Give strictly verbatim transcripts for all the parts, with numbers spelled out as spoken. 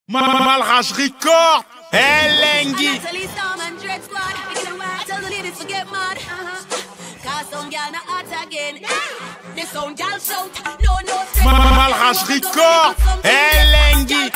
Malrage Record, Elengi. Malrage Record, Elengi.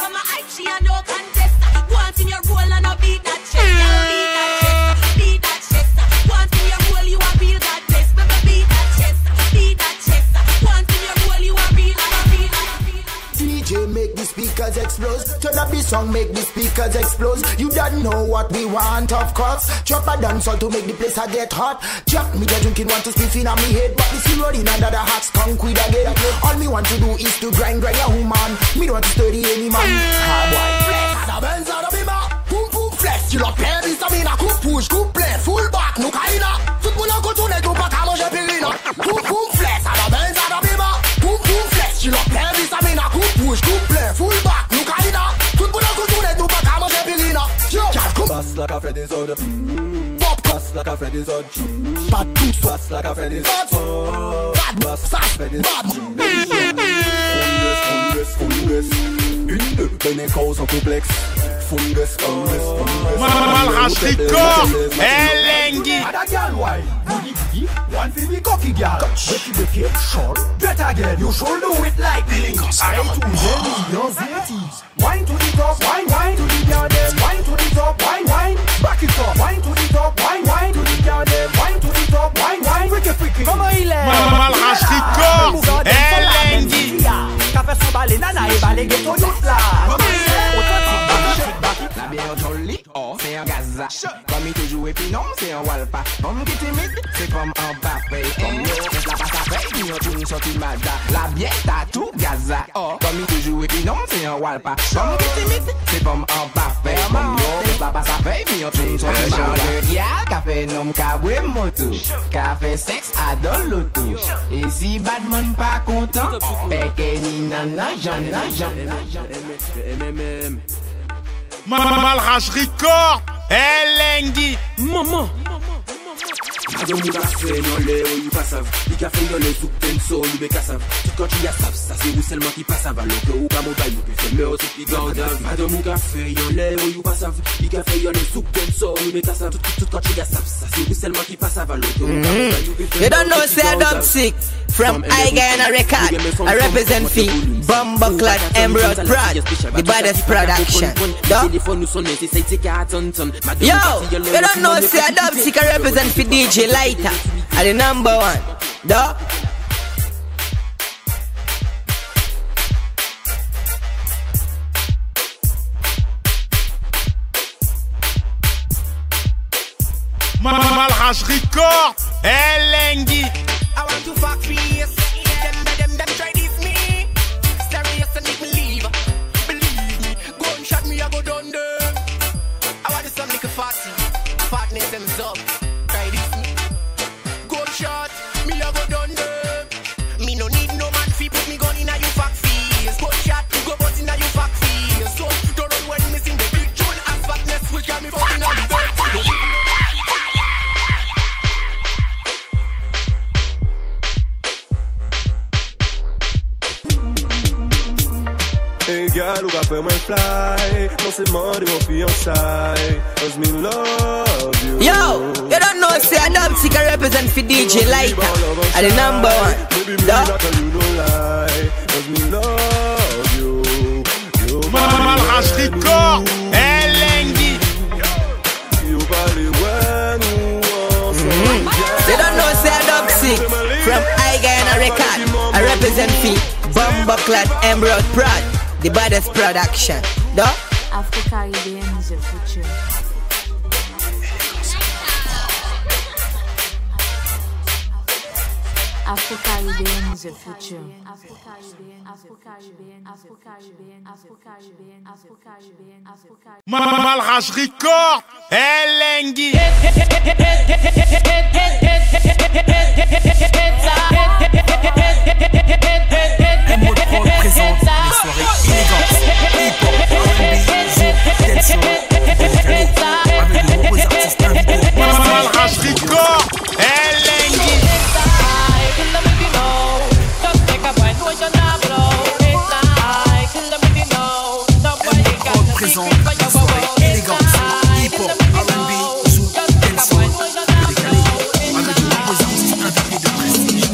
Make the speakers explode. Turn up the song, make the speakers explode. You don't know what we want, of course. Chop a dancehall to make the place a get hot. Jack me the drinking, want to spiff in on me head, but the sea rolling under the hot skunk with again. All me want to do is to grind, grind a woman. Me don't want to study any man. Hard boy, flex. The Benz out of me ma. Boom boom flex. You look pair this a me na coup push, coup play, full back, no kaina. Football na go to ne do pa kamo je pirina. Boom boom flex. The Benz out of me ma. Boom boom flex. You look pair this a me na coup push, coup play, full back, no kaina. Football na go to ne do pa kamo je pirina. Pass like a Freddy's odd. Pop pass like a Freddy's odd. Bad tooth pass like a Freddy's odd. Bad pass like Freddy's odd. Fungus, fungus, fungus. Une de mes causes en complexe. Fungus, fungus, fungus. Malrage Record, Elengi. Ada girl why? Booty booty, one for me cocky girl. Becky becky, short. Better girl, you should do it like me. I to them, your zitties. Wine to the top, wine, wine to the garden. Wine to the top, wine, wine. Back it up, wine to the top, wine, wine to the garden. Wine to the top, wine, wine. Freaky freaky. Comment il est? Malrage Record, Elengi. Café sans balai, nana et balai ghetto youth là. La bière jolie, oh, c'est un gaza. Comme il te joue et puis non, c'est un walpa. Comme qui timide, c'est comme un parfait. Comme yo, laisse la passe à fait, puis on tourne sur tout mada. La bière t'as tout gaza. Oh, comme il te joue et puis non, c'est un walpa. Comme qui timide, c'est comme un parfait. Comme yo, laisse la passe à fait, puis on tourne sur tout mada. Un genre de café nom caboué moto. Café sexe adore l'auto. Et si Batman pas content, Bekeni nana, jana, jana, jana. Malrage Record, Elengi. Maman. Adam mou café non le ou y passav. Il café dans les souk tenso ou be kassav. Tout quand il y a sav, ça c'est vous seulement qui passe à valeur que ou pas montagne ou que c'est meilleur c'est qui gardav. Adam mou café yon le ou y passav. Il café dans les souk tenso ou be kassav. Tout quand il y a sav, ça c'est vous seulement qui passe à valeur que ou pas montagne ou que c'est. You don't know say I dub sick from Igana Record. I represent fee Bumbleclad Emerald Prod, the baddest production. Yo, you don't know say I dub sick. I represent fee D J Lighter, are the number one. Duh. Malrage Record, Elengi. I want to fuck face. Them, them, them try this me. Serious and make me leave. Believe me. Gunshot me, I go down there. I want this some make a fatty. Fatness them up. Try this me. Gunshot me, I go down there. Me no need no man fi put me gun in a you fuck face. Gunshot go bust in a you fuck face. So don't run when me sing the big tune. As fatness which got me fucking on the dirt. Hey girl, ou ka fè mwen fly. Non se mande mon fiançailles. Cause me love you. Yo, you don't know say I dub sick. I represent for D J Lighter, are the number one. Baby, me not tell you no lie. Cause me love you. You Malrage Record, Elengi. You parle when you want some. You don't know say I dub sick from Igana Record. I represent fee Bumbleclad Emerald Prod, the baddest production. Duh. Afro-Caribbean is the future. Afro-Caribbean is the future. Afro-Caribbean, Afro-Caribbean, Afro-Caribbean, Afro-Caribbean, Afro-Caribbean, Afro-Caribbean. Malrage Record, Elengi. Présente les soirées élégantes, hip-hop, R and B, dancehall, avec de nombreux artistes invités. Malrage Record, Elengi. Just take a bite, what you're not blow. It's like, kill them if you know. Nobody got présente une soirée élégante, hip-hop, R and B, zouk, dancehall, décalé, avec de nombreux artistes invités de prestige.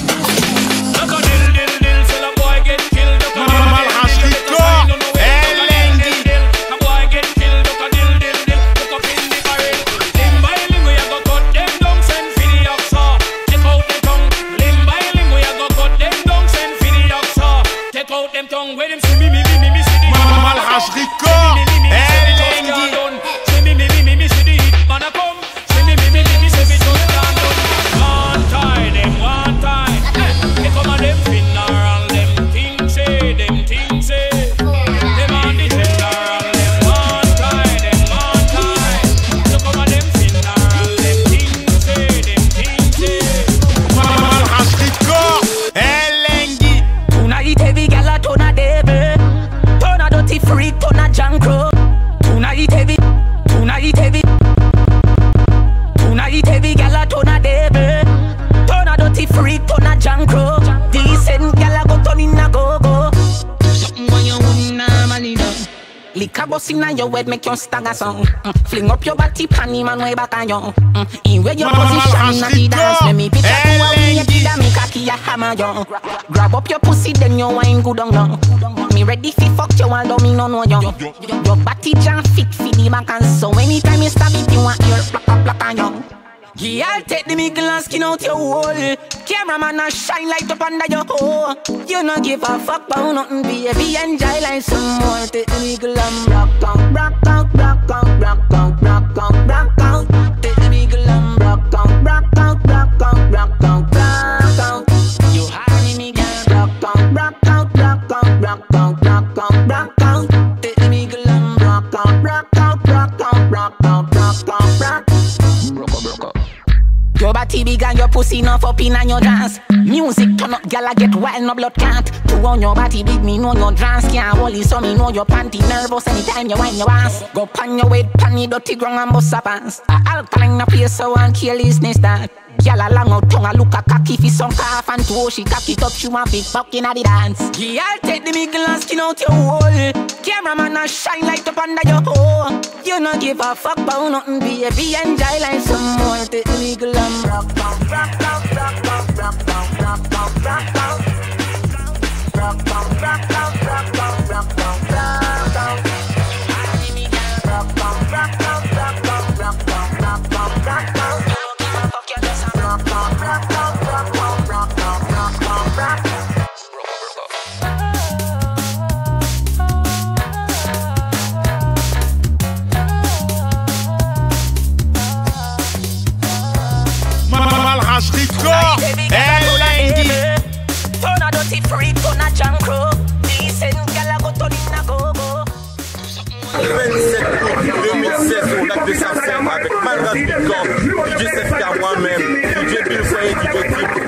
Bossing on your head, make you stagger song. Mm. Fling up your body, panty man way back on you. Mm. In where your position, at the dance, let me picture to a way you did a make a key a hammer you. Grab up your pussy, then you wine good on you. Me ready fi fuck you, although me no know you. Your body jam fit fi the back and so anytime you stab it, you want your black up black on you. Yeah, I'll take the middle and skin out your hole. Cameraman a shine light up under your hole. You no give a fuck about nothing, baby. Enjoy like some more. Take the middle and rock out, rock out, rock out, rock out, rock out, rock out. Take the middle and rock out, rock out, rock out, rock out, rock out. You honey me girl, rock out, rock out, rock out, rock out, rock out, rock out. Take the middle and rock out, rock out, rock out, rock out, rock out, rock out. Your body big and your pussy enough up in your dance. Music turn up, gala get wild, no blood can't. To on your body big, me know your dance can't hold it, so me know your panty nervous anytime you wind your ass. Go pan your weight, pan the dirty ground and bust a pants. A alkaline a place so and kill his nest that. Gyal a long out tongue a look a cocky fi some calf and toe she cock it up, she want big buck inna the dance. Yeah, I'll take the middle and skin out your hole. Cameraman a shine light up under your hole. You no give a fuck about nothing, baby. Enjoy like some more. Take the middle and rock out, rock out, rock out, rock out, rock out, rock out, rock out, rock out, rock out, rock out, rock out. Rock out, rock out, rock out, rock out, rock out, rock out. vingt-sept août deux mille seize au lac de Sarcelles avec Malras Big Corp, D J Sefka moi-même, D J Bill Foyer, D J Trip.